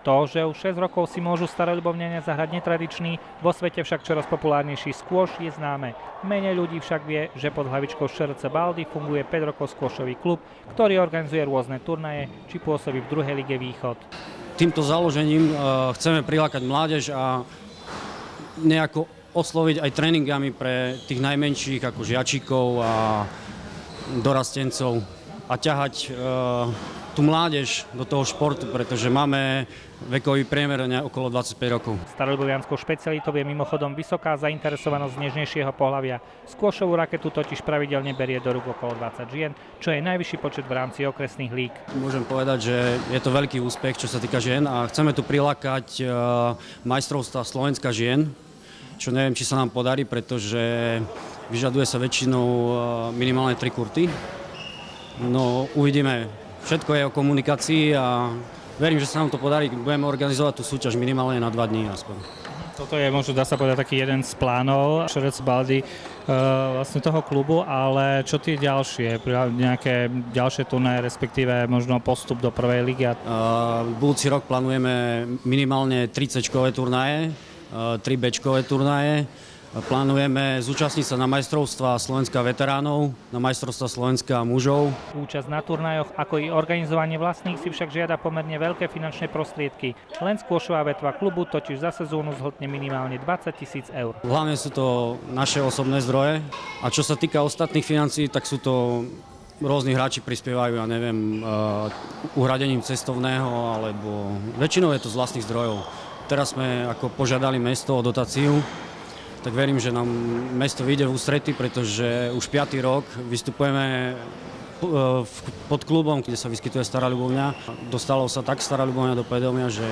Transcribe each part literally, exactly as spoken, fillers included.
To, že už šesť rokov si môžu staré Ľubovňania zahrať netradičný, vo svete však čoraz populárnejší skôš, je známe. Menej ľudí však vie, že pod hlavičkou š r c Baldy funguje päť rokov skôšový klub, ktorý organizuje rôzne turnaje či pôsobí v druhej lige Východ. Týmto založením uh, chceme prilákať mládež a nejako osloviť aj tréningami pre tých najmenších ako žiačikov a dorastencov a ťahať uh, tú mládež do toho športu, pretože máme vekový priemer okolo dvadsaťpäť rokov. Staroľubovianskou špecialitou je mimochodom vysoká zainteresovanosť nežnejšieho pohlavia. Skôšovú raketu totiž pravidelne berie do rúk okolo dvadsať žien, čo je najvyšší počet v rámci okresných líg. Môžem povedať, že je to veľký úspech, čo sa týka žien a chceme tu prilákať majstrovstvá Slovenska žien, čo neviem, či sa nám podarí, pretože vyžaduje sa väčšinou minimálne tri kurty. No uvidíme. Všetko je o komunikácii a verím, že sa nám to podarí. Budeme organizovať tú súťaž minimálne na dva dní aspoň. Toto je možno, dá sa povedať, taký jeden z plánov š r c Baldy vlastne toho klubu, ale čo tie ďalšie? Nejaké ďalšie turnaje, respektíve možno postup do prvej ligy? Uh, budúci rok plánujeme minimálne tri céčkové turnaje, uh, tri béčkové turnaje. Plánujeme zúčastniť sa na majstrovstvá Slovenska veteránov, na majstrovstvá Slovenska mužov. Účasť na turnajoch, ako i organizovanie vlastných si však žiada pomerne veľké finančné prostriedky. Len skôšová vetva klubu totiž za sezónu zhltne minimálne dvadsať tisíc eur. Hlavne sú to naše osobné zdroje a čo sa týka ostatných financií, tak sú to rôzni hráči prispievajú, ja neviem, uh, uhradením cestovného, alebo väčšinou je to z vlastných zdrojov. Teraz sme ako požiadali mesto o dotáciu, tak verím, že nám mesto vyjde v ústrety, pretože už piaty rok vystupujeme pod klubom, kde sa vyskytuje Stará Ľubovňa. Dostalo sa tak Stará Ľubovňa do povedomia, že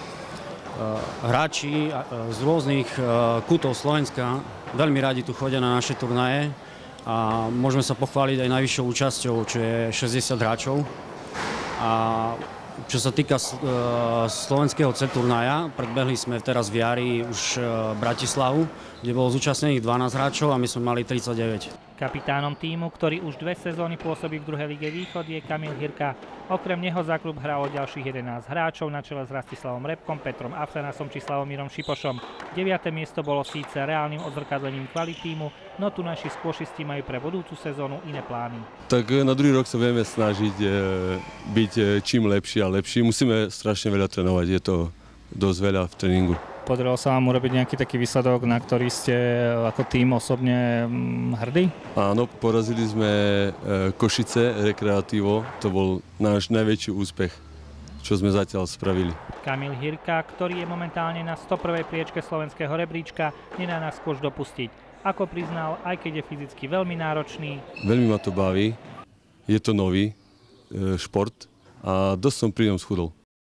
hráči z rôznych kútov Slovenska veľmi radi tu chodia na naše turnaje a môžeme sa pochváliť aj najvyššou účasťou, čo je šesťdesiat hráčov. A čo sa týka slovenského C-turnaja, predbehli sme teraz v jari už Bratislavu, kde bolo zúčastnených dvanásť hráčov a my sme mali tridsaťdeväť. Kapitánom tímu, ktorý už dve sezóny pôsobí v druhej lige Východ, je Kamil Hirka. Okrem neho za klub hralo ďalších jedenásť hráčov na čele s Rastislavom Repkom, Petrom Afanasom či Slavomírom Šipošom. deviate miesto bolo síce reálnym odzrkadlením kvalit tímu, no tu naši skôšisti majú pre budúcu sezónu iné plány. Tak na druhý rok sa budeme snažiť byť čím lepší a lepší. Musíme strašne veľa trénovať, je to dosť veľa v tréningu. Podarilo sa vám urobiť nejaký taký výsledok, na ktorý ste ako tým osobne hrdí? Áno, porazili sme Košice, Rekreatívo. To bol náš najväčší úspech, čo sme zatiaľ spravili. Kamil Hirka, ktorý je momentálne na sto prvej priečke slovenského rebríčka, nedá nás skôr dopustiť. Ako priznal, aj keď je fyzicky veľmi náročný. Veľmi ma to baví, je to nový e, šport a dosť som pri ňom schudol.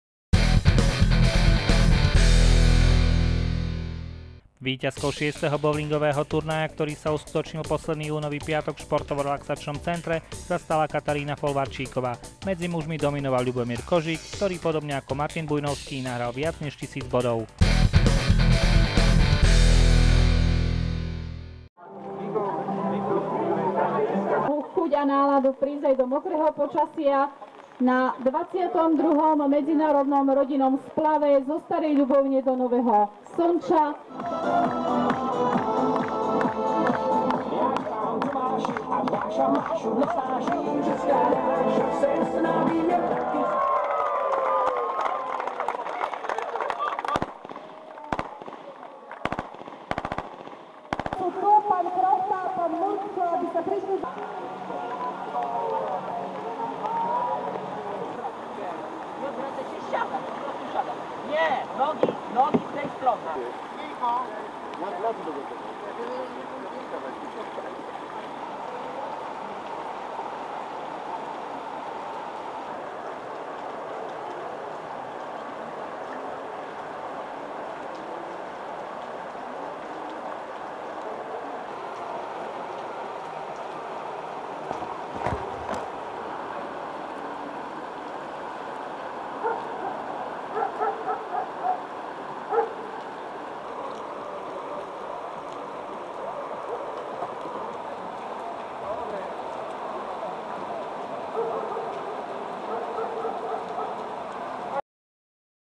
Víťazkou šiesteho bowlingového turnaja, ktorý sa uskutočnil posledný júnový piatok v športovo-relaxačnom centre, sa stala Katarína Folvarčíková. Medzi mužmi dominoval Ľubomír Kožík, ktorý podobne ako Martin Bujnovský nahral viac než tisíc bodov. Chuť a náladu prísť aj do mokrého počasia na dvadsiatom druhom medzinárodnom rodinnom splave zo Starej Ľubovne do Nového Sonča. Pán Krochta, pán Murčo, aby sa prišli... Nie, nogi, nogi z tej strony.